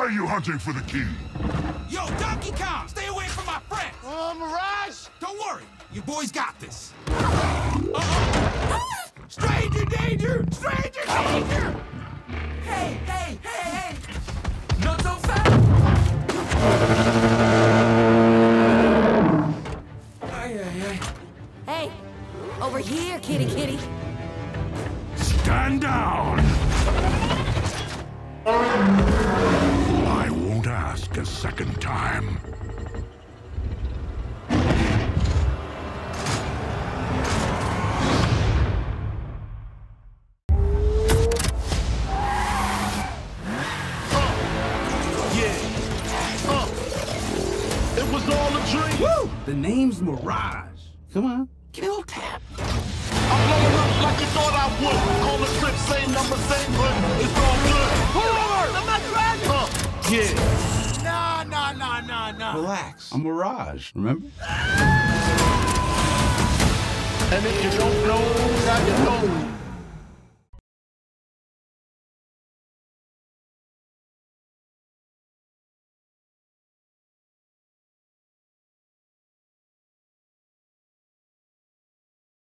are you hunting for the key? Yo, Donkey Kong, stay away from my friend. Mirage? Don't worry, your boy's got this. Stranger danger! Stranger danger! Hey, hey, hey, hey! Not so fast! Ay, ay, ay. Hey, over here, kitty kitty. Stand down! I won't ask a second time. It was all a dream. Woo! The name's Mirage. Come on, give me a little tap. I'm blowing up like you thought I would. Call the trip, same number, same hood. It's all good. Pull over! I'm not driving! Yeah. Nah. Relax. I'm Mirage, remember? And if you don't know, now you know.